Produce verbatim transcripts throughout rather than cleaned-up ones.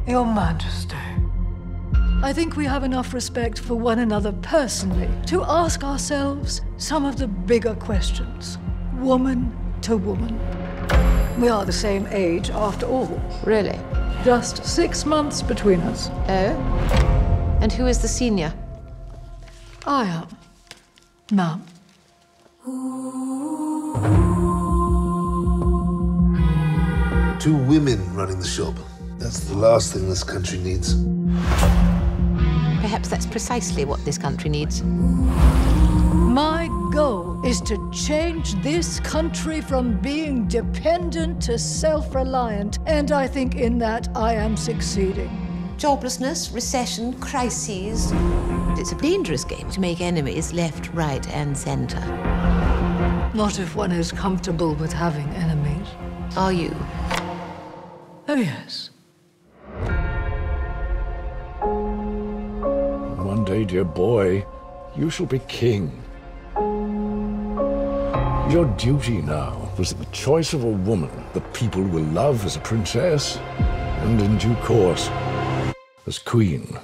Your Majesty, I think we have enough respect for one another personally to ask ourselves some of the bigger questions, woman to woman. We are the same age after all. Really? Just six months between us. Oh? And who is the senior? I am, ma'am. Two women running the shop. That's the last thing this country needs. Perhaps that's precisely what this country needs. My goal is to change this country from being dependent to self-reliant, and I think in that I am succeeding. Joblessness, recession, crises. It's a dangerous game to make enemies left, right, and center. Not if one is comfortable with having enemies. Are you? Oh, yes. One day, dear boy, you shall be king. Your duty now was the choice of a woman that people will love as a princess, and in due course, as queen.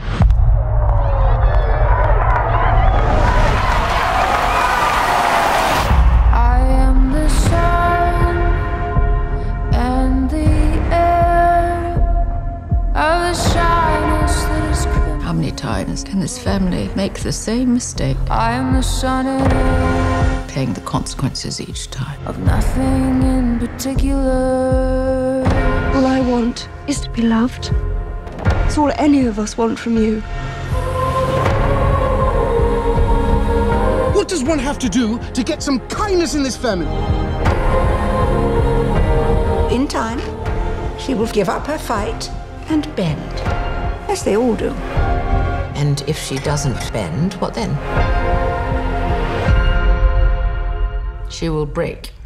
I am the sun and the air of the shyness that is criminal. How many times can this family make the same mistake? I am the sun and air Paying the consequences each time. of nothing in particular. All I want is to be loved. It's all any of us want from you. What does one have to do to get some kindness in this family? In time, she will give up her fight and bend, as they all do. And if she doesn't bend, what then? She will break.